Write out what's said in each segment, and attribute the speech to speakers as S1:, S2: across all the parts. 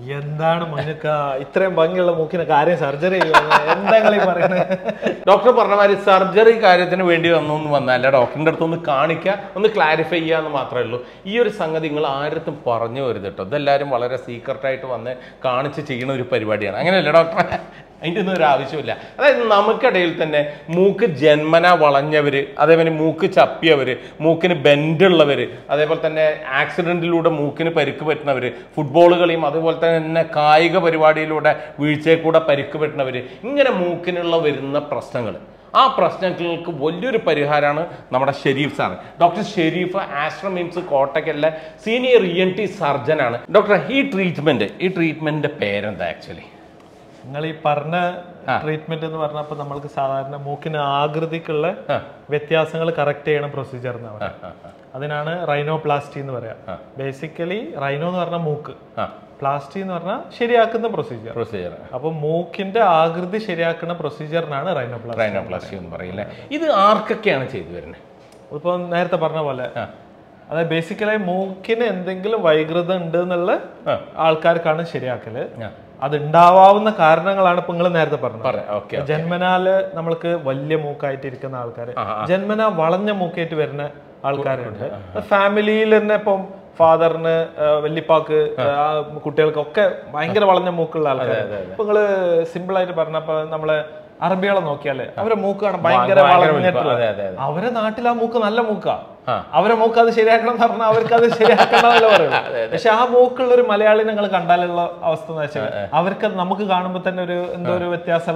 S1: എന്താണ് മനുക്ക ഇത്രയും ഭംഗിയുള്ള മൂക്കിന് കാര്യം സർജറി എന്താ പറയുന്നത്?
S2: ഡോക്ടർ പറഞ്ഞ മാതിരി സർജറി കാര്യത്തിന് വേണ്ടി വന്നല്ല, ഡോക്ടറിന്റെ അടുത്ത് ഒന്ന് കാണിക്കുക, ഒന്ന് ക്ലാരിഫൈ ചെയ്യുക എന്ന് മാത്രമേ ഉള്ളൂ. ഈ ഒരു സംഗതി നിങ്ങൾ ആരത്തും പറഞ്ഞു വരുത് കേട്ടോ. ഇതെല്ലാവരും വളരെ സീക്രട്ടായിട്ട് വന്ന് കാണിച്ച് ചെയ്യുന്ന ഒരു പരിപാടിയാണ്. അങ്ങനെയല്ല ഡോക്ടറെ? അതിൻ്റെ ഒന്നും ഒരു ആവശ്യമില്ല. അതായത് നമുക്കിടയിൽ തന്നെ മൂക്ക് ജന്മന വളഞ്ഞവർ, അതേപോലെ മൂക്ക് ചപ്പിയവർ, മൂക്കിന് ബെൻഡുള്ളവർ, അതേപോലെ തന്നെ ആക്സിഡൻറ്റിലൂടെ മൂക്കിന് പരിക്ക് പറ്റുന്നവർ, ഫുട്ബോൾ കളിയും അതുപോലെ തന്നെ കായിക പരിപാടിയിലൂടെ വീഴ്ചയിൽ കൂടെ പരിക്ക് പറ്റുന്നവർ, ഇങ്ങനെ മൂക്കിനുള്ള വരുന്ന പ്രശ്നങ്ങൾ, ആ പ്രശ്നങ്ങൾക്ക് വലിയൊരു പരിഹാരമാണ് നമ്മുടെ ഷെരീഫ് സാറ്. ഡോക്ടർ ഷെരീഫ് ആശ്രമിംസ് കോട്ടക്കലിലെ സീനിയർ ENT സർജനാണ്. ഡോക്ടർ ഈ ട്രീറ്റ്മെന്റിന്റെ പേരെന്താ ആക്ച്വലി?
S1: നിങ്ങൾ ഈ പറഞ്ഞ ട്രീറ്റ്മെന്റ് എന്ന് പറഞ്ഞപ്പോൾ നമ്മൾക്ക് സാധാരണ മൂക്കിന് ആകൃതിക്കുള്ള വ്യത്യാസങ്ങൾ കറക്റ്റ് ചെയ്യണ പ്രൊസീജിയർ എന്ന് പറയാം. അതിനാണ് റൈനോപ്ലാസ്റ്റി എന്ന് പറയാം. ബേസിക്കലി റൈനോ എന്ന് പറഞ്ഞാൽ മൂക്ക്, പ്ലാസ്റ്റി എന്ന് പറഞ്ഞാൽ ശരിയാക്കുന്ന പ്രൊസീജിയർ. അപ്പൊ മൂക്കിന്റെ ആകൃതി ശരിയാക്കുന്ന പ്രൊസീജിയറിനാണ്
S2: റൈനോപ്ലാസ്റ്റി എന്ന് പറയില്ലേ. ഇത് ആർക്കൊക്കെയാണ് ചെയ്തു വരുന്നത്?
S1: ഇപ്പൊ നേരത്തെ പറഞ്ഞ പോലെ അതായത് ബേസിക്കലായി മൂക്കിന് എന്തെങ്കിലും വൈകൃതം ഉണ്ട് എന്നുള്ള ആൾക്കാർക്കാണ് ശരിയാക്കല്. അത് ഉണ്ടാവാവുന്ന കാരണങ്ങളാണ് ഇപ്പൊ നിങ്ങൾ നേരത്തെ പറഞ്ഞത്. ജന്മനാല് നമ്മൾക്ക് വലിയ മൂക്കായിട്ട് ഇരിക്കുന്ന ആൾക്കാര്, ജന്മന വളഞ്ഞ മൂക്കായിട്ട് വരുന്ന ആൾക്കാരുണ്ട്. ഫാമിലിയിൽ തന്നെ ഇപ്പം ഫാദറിന്, വല്യപ്പാക്ക്, കുട്ടികൾക്കൊക്കെ ഭയങ്കര വളഞ്ഞ മൂക്കുള്ള ആൾക്കാർ. ഇപ്പൊ നിങ്ങള് സിമ്പിൾ ആയിട്ട് പറഞ്ഞപ്പോ നമ്മളെ അറബികളെ നോക്കിയാല് അവരെ മൂക്കാണ് ഭയങ്കര വളഞ്ഞിട്ടുള്ളത്. അവരെ നാട്ടിൽ ആ മൂക്ക് നല്ല മൂക്കാ. അവരെ മൂക്ക് അത് ശരിയാക്കണം എന്ന് പറഞ്ഞാൽ അവർക്ക് അത് ശരിയാക്കണമെന്നല്ല പറയുന്നത്. പക്ഷെ ആ മൂക്കുള്ള ഒരു മലയാളി നിങ്ങൾ കണ്ടാലുള്ള അവസ്ഥ എന്ന് വെച്ചാൽ അവർക്ക് നമുക്ക് കാണുമ്പോ തന്നെ ഒരു എന്തോ ഒരു വ്യത്യാസം,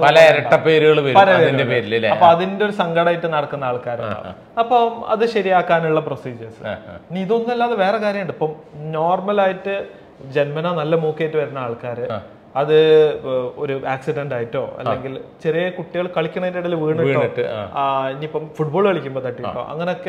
S1: അപ്പൊ അതിന്റെ ഒരു സങ്കടമായിട്ട് നടക്കുന്ന ആൾക്കാരാണ്. അപ്പൊ അത് ശരിയാക്കാനുള്ള പ്രൊസീജിയേഴ്സ്. ഇനി ഇതൊന്നും അല്ലാതെ വേറെ കാര്യമുണ്ട്. ഇപ്പം നോർമലായിട്ട് ജന്മന നല്ല മൂക്കായിട്ട് വരുന്ന ആൾക്കാര് അത് ഒരു ആക്സിഡന്റ് ആയിട്ടോ അല്ലെങ്കിൽ ചെറിയ കുട്ടികൾ കളിക്കുന്നതിന്റെ ഇടയിൽ വീണിട്ടോ, ഇനിയിപ്പം ഫുട്ബോൾ കളിക്കുമ്പോ തട്ടിട്ടോ, അങ്ങനെയൊക്കെ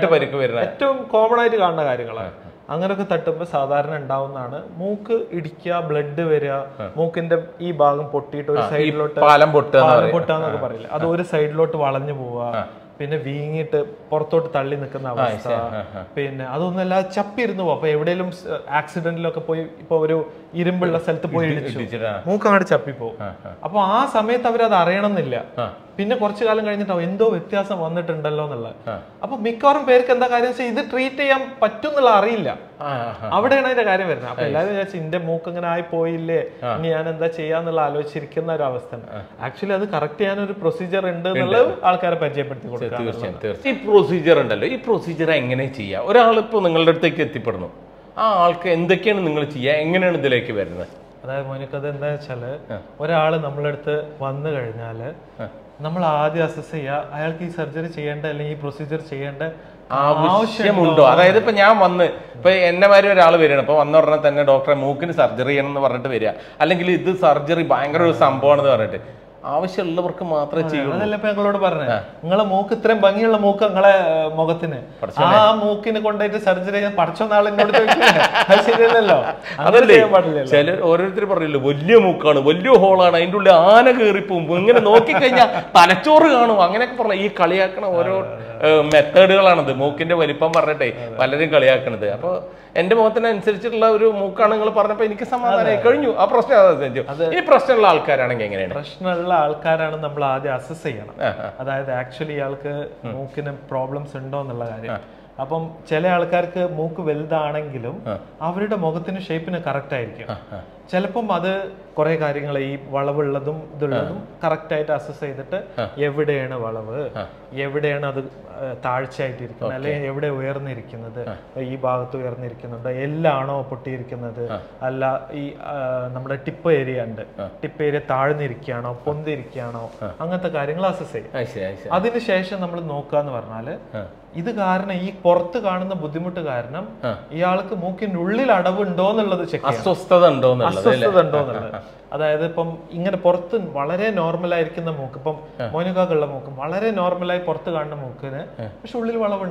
S1: ഏറ്റവും കോമൺ ആയിട്ട് കാണുന്ന കാര്യങ്ങളാണ്. അങ്ങനെയൊക്കെ തട്ടുമ്പോൾ സാധാരണ ഉണ്ടാവുന്നതാണ് മൂക്ക് ഇടിക്കുക, ബ്ലഡ് വരിക, മൂക്കിന്റെ ഈ ഭാഗം പൊട്ടിയിട്ട് ഒരു സൈഡിലോട്ട് പാലം പൊട്ടാന്നൊക്കെ പറയില്ല, അത് ഒരു സൈഡിലോട്ട് വളഞ്ഞു പോവുക, പിന്നെ വീങ്ങിട്ട് പുറത്തോട്ട് തള്ളി നിൽക്കുന്ന അവസ്ഥ, പിന്നെ അതൊന്നല്ല ചപ്പിരുന്നു പോകും. അപ്പൊ എവിടെയെങ്കിലും ആക്സിഡന്റിലൊക്കെ പോയി ഇപ്പൊ ഒരു ഇരുമ്പുള്ള സ്ഥലത്ത് പോയി ഇടിച്ചു മൂക്ക് അങ്ങോട്ട് ചപ്പിപ്പോവും. അപ്പൊ ആ സമയത്ത് അവരത് അറിയണമെന്നില്ല. പിന്നെ കുറച്ചു കാലം കഴിഞ്ഞിട്ടാവും എന്തോ വ്യത്യാസം വന്നിട്ടുണ്ടല്ലോ എന്നുള്ളത്. അപ്പൊ മിക്കവാറും പേർക്ക് എന്താ കാര്യം വെച്ചാൽ ഇത് ട്രീറ്റ് ചെയ്യാൻ പറ്റും എന്നുള്ള അറിയില്ല. അവിടെയാണ് അതിന്റെ കാര്യം വരുന്നത്. അപ്പൊ എല്ലാവരും വിചാരിച്ചു എന്റെ മൂക്ക് ഇങ്ങനെ ആയി പോയില്ലേ, ഇനി ഞാൻ എന്താ ചെയ്യാന്നുള്ള ആലോചിച്ചിരിക്കുന്ന ഒരു അവസ്ഥ. ആക്ച്വലി അത് കറക്റ്റ് ചെയ്യാൻ ഒരു പ്രൊസീജിയർ ഉണ്ട് എന്നുള്ളത് ആൾക്കാരെ പരിചയപ്പെടുത്തി കൊടുക്കുക.
S2: ഈ പ്രൊസീജിയർ ഉണ്ടല്ലോ, ഈ പ്രൊസീജിയർ എങ്ങനെ ചെയ്യാം? ഒരാളിപ്പോ നിങ്ങളുടെ അടുത്തേക്ക് എത്തിപ്പെടുന്നു, ആ ആൾക്ക് എന്തൊക്കെയാണ് നിങ്ങൾ ചെയ്യുക, എങ്ങനെയാണ് ഇതിലേക്ക് വരുന്നത്?
S1: അതായത് മോനിക്കത് എന്താ വെച്ചാല്, ഒരാള് നമ്മളടുത്ത് വന്നു കഴിഞ്ഞാല് നമ്മൾ ആദ്യം അസസ് ചെയ്യുക അയാൾക്ക് ഈ സർജറി ചെയ്യേണ്ട അല്ലെങ്കിൽ ഈ പ്രൊസീജിയർ ചെയ്യേണ്ട
S2: ആവശ്യമുണ്ടോ. അതായത് ഇപ്പൊ ഞാൻ വന്ന് ഇപ്പൊ എന്നെ മാതിരി ഒരാൾ വരികയാണ്, ഇപ്പൊ വന്ന ഉടനെ തന്നെ ഡോക്ടറെ മൂക്കിന് സർജറി ചെയ്യണം എന്ന് പറഞ്ഞിട്ട് വരിക, അല്ലെങ്കിൽ ഇത് സർജറി ഭയങ്കര ഒരു സംഭവമാണെന്ന് പറഞ്ഞിട്ട് ആവശ്യമുള്ളവർക്ക് മാത്രമേ ചെയ്യൂ.
S1: അതല്ല ഇപ്പൊ ഞങ്ങളോട് പറഞ്ഞത്, നിങ്ങളെ മൂക്ക് ഇത്രയും ഭംഗിയുള്ള മൂക്ക് നിങ്ങളെ മുഖത്തിന്, ആ മൂക്കിന് കൊണ്ടുപോയിട്ട് സർജറി ചെയ്യാൻ പഠിച്ചോ നാളെന്നോട് ശരിയല്ലല്ലോ.
S2: അതല്ലേ ചില ഓരോരുത്തർ പറയല്ലോ വലിയ മൂക്കാണ്, വലിയ ഹോളാണ്, അതിൻ്റെ ഉള്ളിൽ ആന കയറിപ്പോകും, ഇങ്ങനെ നോക്കിക്കഴിഞ്ഞാൽ തലച്ചോറ് കാണും, അങ്ങനെയൊക്കെ പറഞ്ഞ ഈ കളിയാക്കണ ഓരോ മെത്തേഡുകളാണത്. മൂക്കിന്റെ വലിപ്പം പറഞ്ഞിട്ടേ പലരും കളിയാക്കണത്. അപ്പൊ എന്റെ മുഖത്തിനനുസരിച്ചിട്ടുള്ള ഒരു മൂക്കാണ് നിങ്ങൾ പറഞ്ഞപ്പോ എനിക്ക് സമാധാനമായി കഴിഞ്ഞു. ആ പ്രശ്നം ഈ പ്രശ്നമുള്ള ആൾക്കാരാണെങ്കിൽ എങ്ങനെയാണ്?
S1: പ്രശ്നമുള്ള ആൾക്കാരാണ് നമ്മൾ ആദ്യം അസസ് ചെയ്യണം. അതായത് ആക്ച്വലി ഇയാൾക്ക് മൂക്കിന് പ്രോബ്ലംസ് ഉണ്ടോ എന്നുള്ള കാര്യം. അപ്പം ചില ആൾക്കാർക്ക് മൂക്ക് വലുതാണെങ്കിലും അവരുടെ മുഖത്തിന് ഷേപ്പിന് കറക്റ്റ് ആയിരിക്കും. ചിലപ്പം അത് കുറെ കാര്യങ്ങൾ ഈ വളവുള്ളതും ഇതുള്ളതും കറക്റ്റ് ആയിട്ട് അസസ് ചെയ്തിട്ട് എവിടെയാണ് വളവ്, എവിടെയാണ് അത് താഴ്ചയായിട്ടിരിക്കുന്നത്, അല്ലെങ്കിൽ എവിടെ ഉയർന്നിരിക്കുന്നത്, ഈ ഭാഗത്ത് ഉയർന്നിരിക്കുന്നുണ്ട്, എല്ലാണോ പൊട്ടിയിരിക്കുന്നത്, അല്ല ഈ നമ്മുടെ ടിപ്പ് ഏരിയ ഉണ്ട്, ടിപ്പ് ഏരിയ താഴ്ന്നിരിക്കുകയാണോ പൊന്തിരിക്കുകയാണോ, അങ്ങനത്തെ കാര്യങ്ങൾ അസസ് ചെയ്യും. അതിനുശേഷം നമ്മൾ നോക്കുക എന്ന് പറഞ്ഞാല് ഇത് കാരണം ഈ പുറത്ത് കാണുന്ന ബുദ്ധിമുട്ട് കാരണം ഇയാൾക്ക് മൂക്കിന്റെ ഉള്ളിൽ അടവുണ്ടോ എന്നുള്ളത് ചെക്ക് ചെയ്യാം,
S2: അസ്വസ്ഥത ഉണ്ടോ
S1: എന്നുള്ളത്. അതായത് ഇപ്പം ഇങ്ങനെ പുറത്ത് വളരെ നോർമലായിരിക്കുന്ന മൂക്ക്, ഇപ്പം മോനിക്കാക്കുള്ള മൂക്ക് വളരെ നോർമലായി പുറത്ത് കാണുന്ന മൂക്കിന് പക്ഷെ ഉള്ളിൽ വളവുണ്ട്.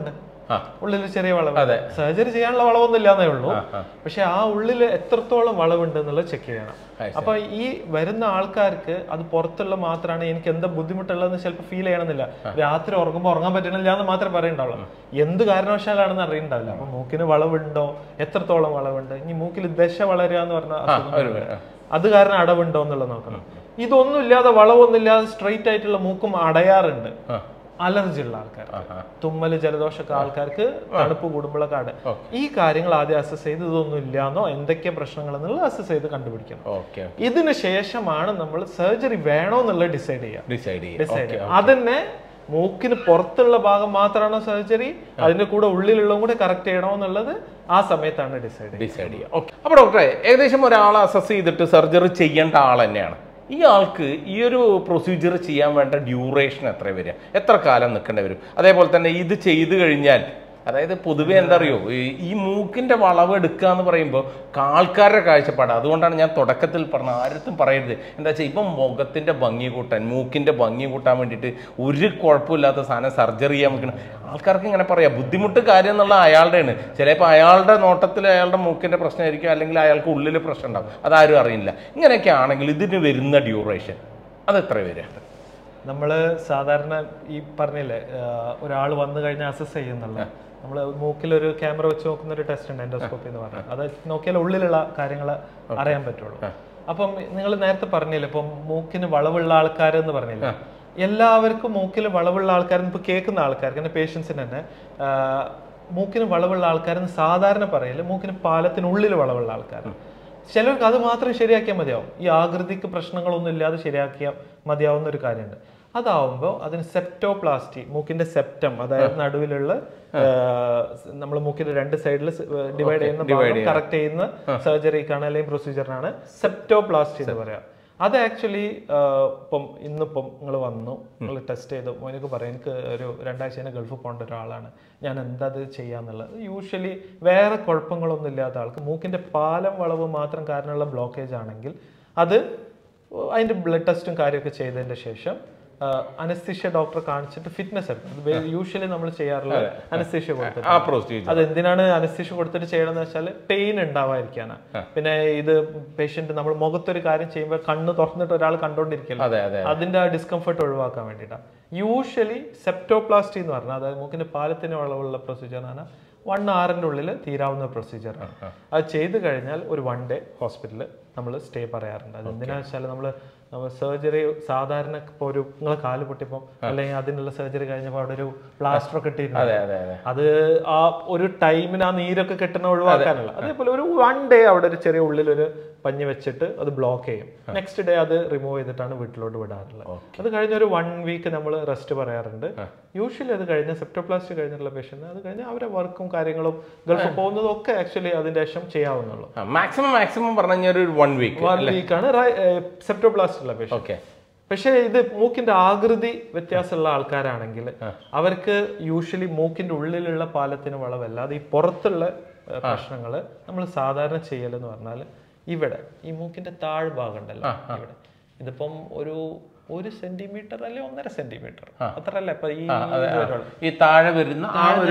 S1: ഉള്ളിൽ ചെറിയ വളവ്. സർജറി ചെയ്യാനുള്ള വളവൊന്നും ഇല്ലാന്നേ ഉള്ളൂ, പക്ഷെ ആ ഉള്ളിൽ എത്രത്തോളം വളവുണ്ട് എന്നുള്ളത് ചെക്ക് ചെയ്യണം. അപ്പൊ ഈ വരുന്ന ആൾക്കാർക്ക് അത് പുറത്തുള്ള മാത്രമാണ് എനിക്ക് എന്താ ബുദ്ധിമുട്ടുള്ളതെന്ന് ചിലപ്പോൾ ഫീൽ ചെയ്യണമെന്നില്ല. രാത്രി ഉറങ്ങുമ്പോൾ ഉറങ്ങാൻ പറ്റണില്ല എന്ന് മാത്രമേ പറയുന്നുണ്ടാവുള്ളൂ, എന്ത് കാരണവശാലാണെന്ന് അറിയണ്ടാവില്ല. അപ്പൊ മൂക്കിന് വളവുണ്ടോ, എത്രത്തോളം വളവുണ്ട്, ഇനി മൂക്കിൽ ദശ വളരുക എന്ന് പറഞ്ഞാൽ അത് കാരണം അടവുണ്ടോ എന്നുള്ളത് നോക്കണം. ഇതൊന്നും ഇല്ലാതെ വളവൊന്നും ഇല്ലാതെ സ്ട്രെയിറ്റ് ആയിട്ടുള്ള മൂക്കും അടയാറുണ്ട് അലർജി ഉള്ള ആൾക്കാർ, തുമ്മല് ജലദോഷമൊക്കെ ആൾക്കാർക്ക് തണുപ്പ് കൂടുമ്പോഴൊക്കെ അട. ഈ കാര്യങ്ങൾ ആദ്യം അസസ് ചെയ്ത് ഇതൊന്നും ഇല്ലാന്നോ എന്തൊക്കെ പ്രശ്നങ്ങൾ എന്നുള്ളത് അസസ് ചെയ്ത് കണ്ടുപിടിക്കണം. ഇതിന് ശേഷമാണ് നമ്മൾ സർജറി വേണോ എന്നുള്ളത് ഡിസൈഡ് ചെയ്യുക. അതന്നെ മൂക്കിന് പുറത്തുള്ള ഭാഗം മാത്രമാണോ സർജറി, അതിന്റെ കൂടെ ഉള്ളിലുള്ളതും കൂടെ കറക്റ്റ് ചെയ്യണോ എന്നുള്ളത് ആ സമയത്താണ് ഡിസൈഡ് ചെയ്യുക.
S2: അപ്പൊ ഡോക്ടറെ, ഏകദേശം ഒരാളെ അസസ് ചെയ്തിട്ട് സർജറി ചെയ്യേണ്ട ആൾ തന്നെയാണ്. ഈ ആൾക്ക് ഈ ഒരു പ്രൊസീജിയർ ചെയ്യാൻ വേണ്ട ഡ്യൂറേഷൻ എത്ര വരിക, എത്ര കാലം നിൽക്കേണ്ടി വരും? അതേപോലെ തന്നെ ഇത് ചെയ്തു കഴിഞ്ഞാൽ, അതായത് പൊതുവെ എന്താ അറിയോ, ഈ മൂക്കിന്റെ വളവ് എടുക്കുക എന്ന് പറയുമ്പോൾ ആൾക്കാരുടെ കാഴ്ചപ്പാട്, അതുകൊണ്ടാണ് ഞാൻ തുടക്കത്തിൽ പറഞ്ഞ ആരും പറയരുത്. എന്താ വെച്ചാൽ ഇപ്പം മുഖത്തിന്റെ ഭംഗി കൂട്ടാൻ, മൂക്കിന്റെ ഭംഗി കൂട്ടാൻ വേണ്ടിയിട്ട് ഒരു കുഴപ്പമില്ലാത്ത സാധനം സർജറി ചെയ്യാൻ വെക്കണം. ആൾക്കാർക്ക് ഇങ്ങനെ പറയാം, ബുദ്ധിമുട്ട് കാര്യം എന്നുള്ള അയാളുടെയാണ്. ചിലപ്പോൾ അയാളുടെ നോട്ടത്തിൽ അയാളുടെ മൂക്കിന്റെ പ്രശ്നമായിരിക്കും, അല്ലെങ്കിൽ അയാൾക്ക് ഉള്ളിൽ പ്രശ്നം ഉണ്ടാവും, അതാരും അറിയില്ല. ഇങ്ങനെയൊക്കെ ആണെങ്കിൽ ഇതിന് വരുന്ന ഡ്യൂറേഷൻ അതെത്ര വരിക?
S1: നമ്മൾ സാധാരണ ഈ പറഞ്ഞില്ലേ, ഒരാൾ വന്നു കഴിഞ്ഞാൽ അസസ് ചെയ്യുന്നുള്ള, നമ്മൾ മൂക്കിലൊരു ക്യാമറ വെച്ച് നോക്കുന്ന ഒരു ടെസ്റ്റ് ഉണ്ട്, എൻഡോസ്കോപ്പി എന്ന് പറഞ്ഞാൽ. അത് നോക്കിയാൽ ഉള്ളിലുള്ള കാര്യങ്ങൾ അറിയാൻ പറ്റുള്ളൂ. അപ്പം നിങ്ങൾ നേരത്തെ പറഞ്ഞില്ലേ, ഇപ്പം മൂക്കിന് വളവുള്ള ആൾക്കാരെന്ന് പറഞ്ഞില്ലേ, എല്ലാവർക്കും മൂക്കിൽ വളവുള്ള ആൾക്കാരെന്ന് ഇപ്പൊ കേൾക്കുന്ന ആൾക്കാർക്ക് എന്റെ പേഷ്യൻസിന് തന്നെ മൂക്കിന് വളവുള്ള ആൾക്കാരെന്ന് സാധാരണ പറയില്ല, മൂക്കിന് പാലത്തിനുള്ളിൽ വളവുള്ള ആൾക്കാർ. ചിലർക്ക് അത് മാത്രം ശരിയാക്കിയാൽ മതിയാവും, ഈ ആകൃതിക്ക് പ്രശ്നങ്ങളൊന്നും ഇല്ലാതെ ശരിയാക്കിയാൽ മതിയാവുന്ന ഒരു കാര്യമുണ്ട്. അതാവുമ്പോൾ അതിന് സെപ്റ്റോപ്ലാസ്റ്റി, മൂക്കിന്റെ സെപ്റ്റം, അതായത് നടുവിലുള്ള നമ്മൾ മൂക്കിന്റെ രണ്ട് സൈഡിൽ ഡിവൈഡ് ചെയ്യുന്ന ഭാഗം കറക്റ്റ് ചെയ്യുന്ന സർജറിക്കാണ് അല്ലെങ്കിൽ പ്രൊസീജിയറിനാണ് സെപ്റ്റോപ്ലാസ്റ്റി എന്ന് പറയാം. അത് ആക്ച്വലി ഇന്നിപ്പം നിങ്ങൾ വന്നു, നിങ്ങൾ ടെസ്റ്റ് ചെയ്തു, എനിക്ക് പറയാം എനിക്ക് ഒരു 2 ആഴ്ച ഗൾഫ് പോകേണ്ട ഒരാളാണ്, ഞാൻ എന്താ അത് ചെയ്യാന്നുള്ളത്. യൂഷ്വലി വേറെ കുഴപ്പങ്ങളൊന്നും ഇല്ലാത്ത ആൾക്ക് മൂക്കിന്റെ പാലം വളവ് മാത്രം കാരണമുള്ള ബ്ലോക്കേജ് ആണെങ്കിൽ അത് അതിന്റെ ബ്ലഡ് ടെസ്റ്റും കാര്യമൊക്കെ ചെയ്തതിന്റെ ശേഷം അനസ്തീഷ്യ ഡോക്ടറെ കാണിച്ചിട്ട് ഫിറ്റ്നസ് എടുക്കും. യൂഷ്വലി നമ്മൾ ചെയ്യാറുള്ളത് അനസ്തീഷ്യ കൊടുത്തിട്ട്. അത് എന്തിനാണ് അനസ്തീഷ്യ കൊടുത്തിട്ട് ചെയ്യണമെന്ന് വെച്ചാൽ പെയിൻ ഉണ്ടാവാതിരിക്കാനാ. പിന്നെ ഇത് പേഷ്യന്റ് നമ്മൾ മുഖത്തൊരു കാര്യം ചെയ്യുമ്പോൾ കണ്ണ് തുറന്നിട്ട് ഒരാൾ കണ്ടോണ്ടിരിക്കില്ല, അതിന്റെ ആ ഡിസ്കംഫർട്ട് ഒഴിവാക്കാൻ വേണ്ടിയിട്ടാണ്. യൂഷ്വലി സെപ്റ്റോപ്ലാസ്റ്റി എന്ന് പറഞ്ഞാൽ, അതായത് മൂക്കിന്റെ പാലത്തിന് വളവുള്ള പ്രൊസീജിയർ ആണ് 1 hourന്റെ ഉള്ളിൽ തീരാവുന്ന പ്രൊസീജിയറാണ്. അത് ചെയ്ത് കഴിഞ്ഞാൽ ഒരു 1 day ഹോസ്പിറ്റലിൽ നമ്മൾ സ്റ്റേ പറയാറുണ്ട്. അത് എന്തിനാണെന്ന് വെച്ചാൽ നമ്മൾ സർജറി സാധാരണ ഇപ്പോൾ ഒരു നിങ്ങൾ കാല് പൊട്ടിയപ്പോൾ അല്ലെങ്കിൽ അതിനുള്ള സർജറി കഴിഞ്ഞപ്പോൾ അവിടെ ഒരു പ്ലാസ്റ്റർ ഒക്കെ ഇട്ടിട്ടുണ്ട്, അത് ആ ഒരു ടൈമിന് ആ നീരൊക്കെ കെട്ടുന്ന ഒഴിവാക്കാനുള്ള. അതേപോലെ ഒരു 1 day അവിടെ ഒരു ചെറിയ ഉള്ളിലൊരു പഞ്ഞി വെച്ചിട്ട് അത് ബ്ലോക്ക് ചെയ്യും. നെക്സ്റ്റ് ഡേ അത് റിമൂവ് ചെയ്തിട്ടാണ് വീട്ടിലോട്ട് വിടാറുള്ളത്. അത് കഴിഞ്ഞ ഒരു 1 week നമ്മൾ റെസ്റ്റ് പറയാറുണ്ട്. യൂഷ്വലി അത് കഴിഞ്ഞ സെപ്റ്റോപ്ലാസ്റ്റി കഴിഞ്ഞിട്ടുള്ള പേഷ്യന്റ് അത് കഴിഞ്ഞ് അവരെ വർക്കും കാര്യങ്ങളും ഗൾഫ് പോകുന്നതും ഒക്കെ ആക്ച്വലി അതിന്റെ ശേഷം ചെയ്യാവുന്നുള്ളൂ.
S2: മാക്സിമം പറഞ്ഞ ഒരു 1 week
S1: ആണ് സെപ്റ്റോപ്ലാസ്റ്റി ഉള്ള പേഷ്യന്റ്. പക്ഷെ ഇത് മൂക്കിന്റെ ആകൃതി വ്യത്യാസമുള്ള ആൾക്കാരാണെങ്കിൽ അവർക്ക് യൂഷ്വലി മൂക്കിന്റെ ഉള്ളിലുള്ള പാലത്തിന് വളവല്ലാതെ ഈ പുറത്തുള്ള പ്രശ്നങ്ങള് നമ്മൾ സാധാരണ ചെയ്യലെന്ന് പറഞ്ഞാൽ ഇവിടെ ഈ മൂക്കിന്റെ താഴ്ഭാഗം ഉണ്ടല്ലോ, ഇവിടെ ഇതിപ്പം ഒരു 1 സെന്റിമീറ്റർ അല്ലെ 1.5 സെന്റിമീറ്റർ അത്രല്ലേ ഇപ്പൊ
S2: ഈ താഴെ വരുന്ന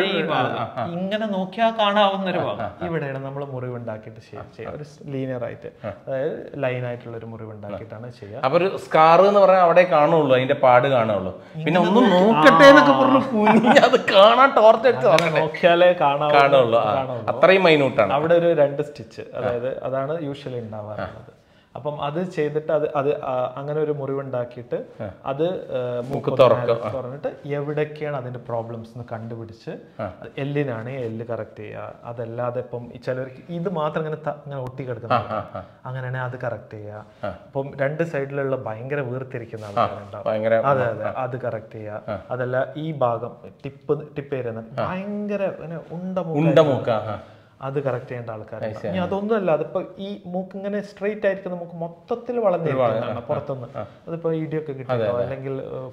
S1: ഇങ്ങനെ നോക്കിയാൽ കാണാവുന്ന ഒരു ഭാഗം ഇവിടെയാണ് നമ്മൾ മുറിവുണ്ടാക്കിയിട്ട് ചെയ്യുക. ഒരു ലീനിയർ ആയിട്ട്, അതായത് ലൈൻ ആയിട്ടുള്ള ഒരു മുറിവുണ്ടാക്കിയിട്ടാണ് ചെയ്യുക.
S2: അപ്പൊ ഒരു സ്കാർ എന്ന് പറഞ്ഞാൽ അവിടെ കാണുള്ളൂ, അതിന്റെ പാട് കാണുള്ളൂ. പിന്നെ ഒന്ന് നോക്കട്ടെ എന്നൊക്കെ പറഞ്ഞു അത് കാണാൻ ടോർച്ച് അടിച്ച്
S1: നോക്കിയാലേ കാണുള്ളൂ,
S2: അത്രയും മൈന്യൂട്ടാണ്.
S1: അവിടെ ഒരു 2 സ്റ്റിച്ച്, അതായത് അതാണ് യൂഷ്വലി ഉണ്ടാവാറുള്ളത്. അപ്പം അത് ചെയ്തിട്ട് അത് അങ്ങനെ ഒരു മുറിവുണ്ടാക്കിയിട്ട് അത് മൂക്ക് തുറന്നിട്ട് എവിടൊക്കെയാണ് അതിന്റെ പ്രോബ്ലംസ് എന്ന് കണ്ടുപിടിച്ച് എല്ലിനാണ് എല്ല് കറക്റ്റ് ചെയ്യുക. അതല്ലാതെ ഇപ്പം ചിലർക്ക് ഇത് മാത്രം ഇങ്ങനെ ഒട്ടിക്കിടക്കുന്ന അങ്ങനെയാണെങ്കിൽ അത് കറക്റ്റ് ചെയ്യുക. ഇപ്പം 2 സൈഡിലുള്ള ഭയങ്കര വീർത്തിരിക്കുന്ന ആൾക്കാരുണ്ടാവും, അതെ അത് കറക്റ്റ് ചെയ്യുക. അതല്ല ഈ ഭാഗം ടിപ്പ് ഏരിയ ഭയങ്കര ഉണ്ടമൂക്ക, അത് കറക്റ്റ് ചെയ്യേണ്ട ആൾക്കാരാണ്. ഇനി അതൊന്നുമല്ല, അതിപ്പോ ഈ മൂക്ക് ഇങ്ങനെ സ്ട്രെയിറ്റ് ആയിരിക്കുന്ന മൂക്ക് മൊത്തത്തിൽ വളർന്നിരിക്കുന്നതാണ് പുറത്തുനിന്ന്, അതിപ്പോ ഇടിയൊക്കെ കിട്ടണോ അല്ലെങ്കിൽ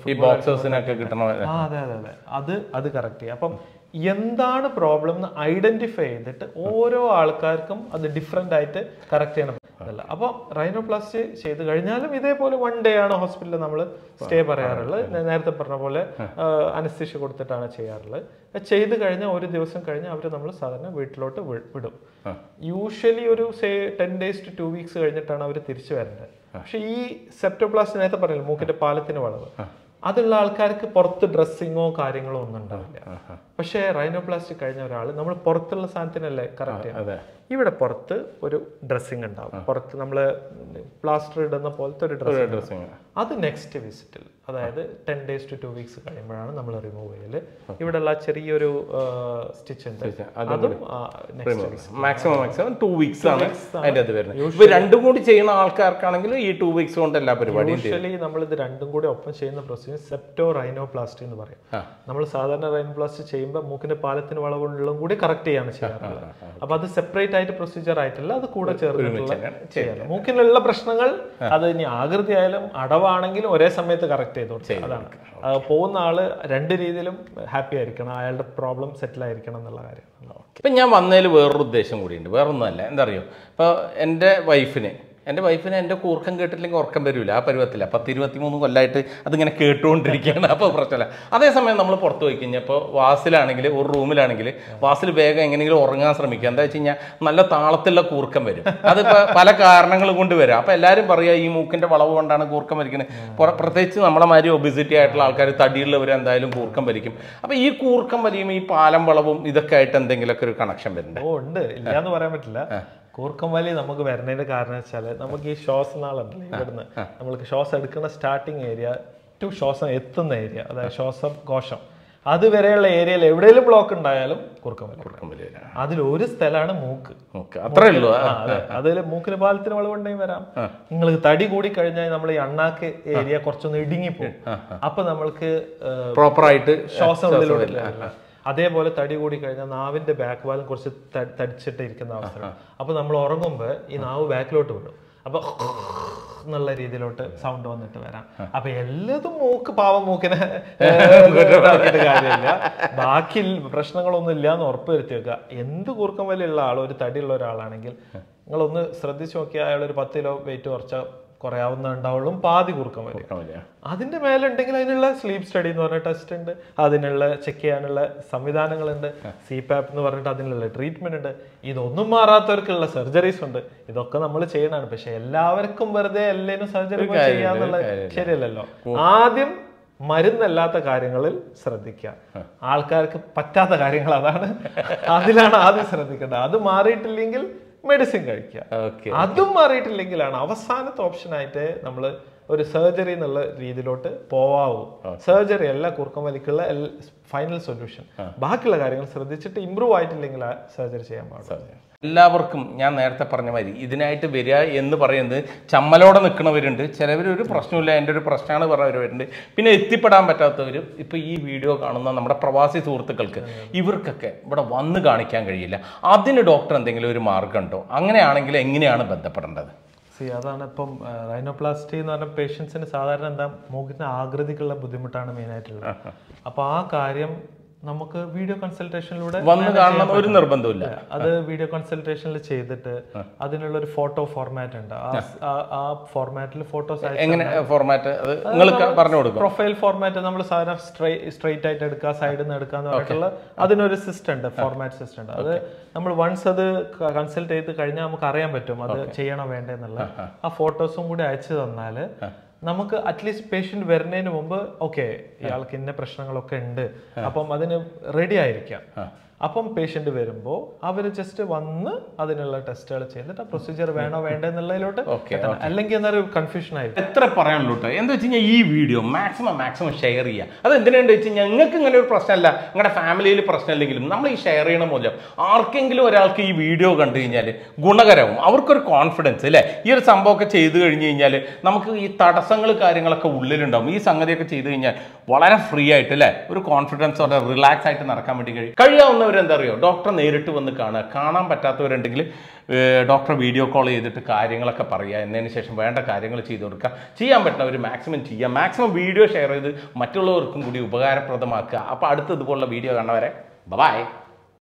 S1: അത് കറക്റ്റ് ചെയ്യാം. അപ്പം എന്താണ് പ്രോബ്ലം എന്ന് ഐഡന്റിഫൈ ചെയ്തിട്ട് ഓരോ ആൾക്കാർക്കും അത് ഡിഫറെന്റ് ആയിട്ട് കറക്റ്റ് ചെയ്യണം. അതല്ല. അപ്പോൾ റൈനോപ്ലാസ്റ്റി ചെയ്ത് കഴിഞ്ഞാലും ഇതേപോലെ 1 day ആണ് ഹോസ്പിറ്റലിൽ നമ്മൾ സ്റ്റേ പറയാറുള്ളത്. നേരത്തെ പറഞ്ഞ പോലെ അനസ്തീഷ്യ കൊടുത്തിട്ടാണ് ചെയ്യാറുള്ളത്. ചെയ്ത് കഴിഞ്ഞാൽ 1 ദിവസം കഴിഞ്ഞ് അവർ നമ്മൾ സാധാരണ വീട്ടിലോട്ട് വിടും. യൂഷ്വലി ഒരു 10 days to 2 weeks കഴിഞ്ഞിട്ടാണ് അവർ തിരിച്ചു വരേണ്ടത്. പക്ഷെ ഈ സെപ്റ്റോപ്ലാസ്റ്റി നേരത്തെ പറഞ്ഞില്ല, മൂക്കിന്റെ പാലത്തിന് വളവ്, അതുള്ള ആൾക്കാർക്ക് പുറത്ത് ഡ്രസ്സിങ്ങോ കാര്യങ്ങളോ ഒന്നും ഉണ്ടാവില്ല. പക്ഷേ റൈനോപ്ലാസ്റ്റി കഴിഞ്ഞ ഒരാൾ നമ്മൾ പുറത്തുള്ള സാധനത്തിനല്ലേ കറക്റ്റ് ചെയ്യാം. ഇവിടെ പുറത്ത് ഒരു ഡ്രസ്സിങ് ഉണ്ടാവും. പുറത്ത് നമ്മൾ പ്ലാസ്റ്റർ ഇടുന്ന പോലത്തെ ഒരു ഡ്രസ്സിങ്, അത് നെക്സ്റ്റ് വിസിറ്റിൽ, അതായത് 10 days to 2 weeks കഴിയുമ്പോഴാണ് നമ്മൾ റിമൂവ് ചെയ്യല്. ഇവിടെ ഉള്ള ചെറിയൊരു സ്റ്റിച്ച് ഉണ്ട്, അതും
S2: മാക്സിമം 2 weeks ആണ് അതിന്റെ അത് വരുന്നത്. ഇപ്പൊ രണ്ടും കൂടി ചെയ്യുന്ന ആൾക്കാർക്കാണെങ്കിൽ ഈ 2 weeks കൊണ്ട് എല്ലാ പരിപാടിയും.
S1: യൂഷ്വലി നമ്മൾ ഇത് രണ്ടും കൂടി ഒപ്പം ചെയ്യുന്ന പ്രൊസീജിയർ സെപ്റ്റോ റൈനോപ്ലാസ്റ്റി എന്ന് പറയും. നമ്മൾ സാധാരണ റൈനോപ്ലാസ്റ്റി ചെയ്യുമ്പോൾ മൂക്കിന്റെ പാലത്തിന് വളവുള്ളതും കൂടി കറക്റ്റ് ചെയ്യാണ് ചെയ്യാറുള്ളത്. അപ്പൊ അത് സെപ്പറേറ്റ് ആയിട്ട് പ്രൊസീജിയർ ആയിട്ടല്ല, അത് കൂടെ ചേർന്നിട്ടുള്ള ചെയ്യാറ്. മൂക്കിലുള്ള പ്രശ്നങ്ങൾ അത് ഇനി ആകൃതി ആയാലും അടവാണെങ്കിലും ഒരേ സമയത്ത് കറക്റ്റ് ചെയ്ത് കൊടുക്കുക. അതാണ് പോകുന്ന ആള് 2 രീതിയിലും ഹാപ്പി ആയിരിക്കണം, അയാളുടെ പ്രോബ്ലം സെറ്റിൽ ആയിരിക്കണം എന്നുള്ള കാര്യം.
S2: ഇപ്പം ഞാൻ വന്നതിൽ വേറൊരു ഉദ്ദേശം കൂടിയുണ്ട്. വേറൊന്നുമല്ല, എന്താ അറിയോ, ഇപ്പോൾ എൻ്റെ വൈഫിന് എൻ്റെ കൂർക്കം കേട്ടില്ലെങ്കിൽ ഉറക്കം വരില്ല. ആ പരുവത്തില്ല. 10-23 കൊല്ലമായിട്ട് അതിങ്ങനെ കേട്ടുകൊണ്ടിരിക്കുകയാണ്. അപ്പോൾ പ്രശ്നമില്ല. അതേസമയം നമ്മൾ പുറത്ത് പോയി കഴിഞ്ഞാൽ ഇപ്പോൾ വാസിലാണെങ്കിൽ, ഒരു റൂമിലാണെങ്കിൽ വാസിൽ വേഗം എങ്ങനെയെങ്കിലും ഉറങ്ങാൻ ശ്രമിക്കുക. എന്താ വെച്ച് കഴിഞ്ഞാൽ നല്ല താളത്തിലുള്ള കൂർക്കം വരും. അതിപ്പോൾ പല കാരണങ്ങൾ കൊണ്ട് വരാം. അപ്പോൾ എല്ലാവരും പറയുക ഈ മൂക്കിൻ്റെ വളവ് കൊണ്ടാണ് കൂർക്കം വരിക്കുന്നത്. പ്രത്യേകിച്ച് നമ്മളെ മാതിരി ഒബിസിറ്റി ആയിട്ടുള്ള ആൾക്കാർ, തടിയുള്ളവർ എന്തായാലും കൂർക്കം വലിക്കും. അപ്പോൾ ഈ കൂർക്കം വലിയുമ്പോൾ ഈ പാലം വളവും ഇതൊക്കെ ആയിട്ട് എന്തെങ്കിലുമൊക്കെ ഒരു കണക്ഷൻ വരുന്നുണ്ട്?
S1: ഉണ്ട്, ഇല്ലാന്ന് പറയാൻ പറ്റില്ല. കൂർക്കം വലി നമുക്ക് വരുന്നതിന്റെ കാരണം വെച്ചാൽ നമുക്ക് ഈ ശ്വാസനാളുണ്ടല്ലോ, ഇവിടുന്ന് നമ്മൾക്ക് ശ്വാസം എടുക്കുന്ന സ്റ്റാർട്ടിങ് ഏരിയ ടു ശ്വാസം എത്തുന്ന ഏരിയ, അതായത് ശ്വാസകോശം അതുവരെയുള്ള ഏരിയയിൽ എവിടെയെങ്കിലും ബ്ലോക്ക് ഉണ്ടായാലും കൂർക്കം വലി. അതിലൊരു സ്ഥലമാണ് മൂക്ക്.
S2: അത്രേ ഉള്ളൂ.
S1: അതിൽ മൂക്കിന് പാലത്തിന് വളവുണ്ടെങ്കിൽ വരാം. നിങ്ങൾക്ക് തടി കൂടി കഴിഞ്ഞാൽ നമ്മൾ ഈ അണ്ണാക്ക് ഏരിയ കുറച്ചൊന്ന് ഇടുങ്ങിപ്പോകും. അപ്പൊ നമ്മൾക്ക്
S2: പ്രോപ്പറായിട്ട്
S1: ശ്വാസം ഉള്ളിലോട്ടില്ല. അതേപോലെ തടി കൂടി കഴിഞ്ഞാൽ നാവിന്റെ ബാക്ക് വാലും കുറച്ച് തടിച്ചിട്ട് ഇരിക്കുന്ന അവസരം. അപ്പൊ നമ്മൾ ഉറങ്ങുമ്പോൾ ഈ നാവ് ബാക്കിലോട്ട് വിടും. അപ്പൊ എന്നുള്ള രീതിയിലോട്ട് സൗണ്ട് വന്നിട്ട് വരാം. അപ്പൊ എല്ലാതും പാവം മൂക്കിനെ കാര്യമില്ല. ബാക്കി പ്രശ്നങ്ങളൊന്നും ഇല്ല എന്ന് ഉറപ്പ് വരുത്തി വെക്കുക. എന്ത് കൂർക്കം വലിയുള്ള ആൾ, ഒരു തടിയുള്ള ഒരാളാണെങ്കിൽ നിങ്ങളൊന്ന് ശ്രദ്ധിച്ചു നോക്കിയാൽ അയാൾ ഒരു 10 kilo വെയിറ്റ് കുറച്ച കുറയാവുന്ന ഉണ്ടാവുള്ളൂ, പാതി കൂർക്കം വലിയ. അതിന്റെ മേലുണ്ടെങ്കിൽ അതിനുള്ള സ്ലീപ്പ് സ്റ്റഡി എന്ന് പറഞ്ഞ ടെസ്റ്റ് ഉണ്ട്, അതിനുള്ള ചെക്ക് ചെയ്യാനുള്ള സംവിധാനങ്ങളുണ്ട്, CPAP എന്ന് പറഞ്ഞിട്ട് അതിനുള്ള ട്രീറ്റ്മെന്റ് ഉണ്ട്. ഇതൊന്നും മാറാത്തവർക്കുള്ള സർജറീസ് ഉണ്ട്. ഇതൊക്കെ നമ്മൾ ചെയ്യണതാണ്. പക്ഷെ എല്ലാവർക്കും വെറുതെ എല്ലാവരും സർജറി ചെയ്യാന്നുള്ളത് ശരിയല്ലല്ലോ. ആദ്യം മരുന്നല്ലാത്ത കാര്യങ്ങളിൽ ശ്രദ്ധിക്കുക. ആൾക്കാർക്ക് പറ്റാത്ത കാര്യങ്ങൾ അതിലാണ് ആദ്യം ശ്രദ്ധിക്കേണ്ടത്. അത് മാറിയിട്ടില്ലെങ്കിൽ മെഡിസിൻ കഴിക്കുക. അതും മാറിയിട്ടില്ലെങ്കിലാണ് അവസാനത്തെ ഓപ്ഷനായിട്ട് നമ്മൾ ഒരു സർജറി എന്നുള്ള രീതിയിലോട്ട് പോവാവൂ. സർജറി അല്ല കൂർക്കം വലിക്കുള്ള ഫൈനൽ സൊല്യൂഷൻ. ബാക്കിയുള്ള കാര്യങ്ങൾ ശ്രദ്ധിച്ചിട്ട് ഇമ്പ്രൂവ് ആയിട്ടില്ലെങ്കിൽ സർജറി ചെയ്യാൻ പാടില്ല.
S2: എല്ലാവർക്കും ഞാൻ നേരത്തെ പറഞ്ഞ മാതിരി ഇതിനായിട്ട് വരിക എന്ന് പറയുന്നത് ചമ്മലോടെ നിൽക്കുന്നവരുണ്ട്, ചിലവരൊരു പ്രശ്നമില്ല എൻ്റെ ഒരു പ്രശ്നമാണ് പറഞ്ഞവരുണ്ട്, പിന്നെ എത്തിപ്പെടാൻ പറ്റാത്തവർ. ഇപ്പോൾ ഈ വീഡിയോ കാണുന്ന നമ്മുടെ പ്രവാസി സുഹൃത്തുക്കൾക്ക് ഇവർക്കൊക്കെ ഇവിടെ വന്ന് കാണിക്കാൻ കഴിയില്ല. അതിന് ഡോക്ടർ എന്തെങ്കിലും ഒരു മാർഗമുണ്ടോ? അങ്ങനെയാണെങ്കിൽ എങ്ങനെയാണ് ബന്ധപ്പെടേണ്ടത്?
S1: അതാണ് ഇപ്പം റൈനോപ്ലാസ്റ്റി എന്ന് പറഞ്ഞ പേഷ്യൻസിന് സാധാരണ എന്താ മൂക്കിന്റെ ആകൃതിക്കുള്ള ബുദ്ധിമുട്ടാണ് മെയിനായിട്ടുള്ളത്. അപ്പോൾ ആ കാര്യം നമുക്ക് വീഡിയോ കൺസൾട്ടേഷനിലൂടെ
S2: വന്ന് കാണണം ഒരു നിർബന്ധമില്ല.
S1: അത് വീഡിയോ കൺസൾട്ടേഷനിൽ ചെയ്തിട്ട് അതിനുള്ള ഒരു ഫോട്ടോ ഫോർമാറ്റ് ഉണ്ട്. ആ ഫോർമാറ്റിൽ ഫോട്ടോസ് പ്രൊഫൈൽ ഫോർമാറ്റ് നമ്മൾ സാധാരണ സ്ട്രെയിറ്റ് ആയിട്ട് എടുക്കുക, സൈഡിൽ നിന്ന് എടുക്കുക എന്ന് പറഞ്ഞിട്ടുള്ള അതിനൊരു സിസ്റ്റം ഉണ്ട്, ഫോർമാറ്റ് സിസ്റ്റം ഉണ്ട്. അത് നമ്മൾ വൺസ് അത് കൺസൾട്ട് ചെയ്ത് കഴിഞ്ഞാൽ നമുക്ക് അറിയാൻ പറ്റും അത് ചെയ്യണോ വേണ്ടെന്നുള്ള. ആ ഫോട്ടോസും കൂടി അയച്ചു തന്നാൽ നമുക്ക് അറ്റ്ലീസ്റ്റ് പേഷ്യന്റ് വരുന്നതിന് മുമ്പ് ഓക്കെ ഇയാൾക്ക് ഇന്ന പ്രശ്നങ്ങളൊക്കെ ഉണ്ട്, അപ്പം അതിന് റെഡി ആയിരിക്കാം. അപ്പം പേഷ്യന്റ് വരുമ്പോൾ അവർ ജസ്റ്റ് വന്ന് അതിനുള്ള ടെസ്റ്റുകൾ ചെയ്തിട്ട് ആ പ്രൊസീജിയർ വേണോ വേണ്ടോ എന്നുള്ളതിലോട്ട്, അല്ലെങ്കിൽ എന്നൊരു കൺഫ്യൂഷൻ ആയിരിക്കും.
S2: എത്ര പറയാനുള്ളൂ കേട്ടോ. എന്താ വെച്ച് കഴിഞ്ഞാൽ ഈ വീഡിയോ മാക്സിമം ഷെയർ ചെയ്യുക. അത് എന്തിനാണെന്ന് വെച്ച് കഴിഞ്ഞാൽ നിങ്ങൾക്ക് ഇങ്ങനെ ഒരു പ്രശ്നമല്ല, നിങ്ങളുടെ ഫാമിലിയിൽ പ്രശ്നമില്ലെങ്കിലും നമ്മൾ ഈ ഷെയർ ചെയ്യണ മൂലം ആർക്കെങ്കിലും ഒരാൾക്ക് ഈ വീഡിയോ കണ്ടു കഴിഞ്ഞാൽ ഗുണകരവും, അവർക്കൊരു കോൺഫിഡൻസ് അല്ലേ, ഈ ഒരു സംഭവമൊക്കെ ചെയ്ത് കഴിഞ്ഞ് കഴിഞ്ഞാൽ നമുക്ക് ഈ തടസ്സങ്ങൾ കാര്യങ്ങളൊക്കെ ഉള്ളിലുണ്ടാവും. ഈ സംഗതിയൊക്കെ ചെയ്ത് കഴിഞ്ഞാൽ വളരെ ഫ്രീ ആയിട്ട് അല്ലേ, ഒരു കോൺഫിഡൻസോടെ റിലാക്സ് ആയിട്ട് നടക്കാൻ വേണ്ടി കഴിയാവുന്നവരെന്താ അറിയോ, ഡോക്ടറെ നേരിട്ട് വന്ന് കാണാൻ പറ്റാത്തവരുണ്ടെങ്കിൽ ഡോക്ടറെ വീഡിയോ കോൾ ചെയ്തിട്ട് കാര്യങ്ങളൊക്കെ പറയുക. എന്നതിന് ശേഷം വേണ്ട കാര്യങ്ങൾ ചെയ്ത് കൊടുക്കുക. ചെയ്യാൻ പറ്റുന്നവർ മാക്സിമം ചെയ്യുക. മാക്സിമം വീഡിയോ ഷെയർ ചെയ്ത് മറ്റുള്ളവർക്കും കൂടി ഉപകാരപ്രദമാക്കുക. അപ്പോൾ അടുത്ത ഇതുപോലുള്ള വീഡിയോ കാണുന്നവരെ ബൈ.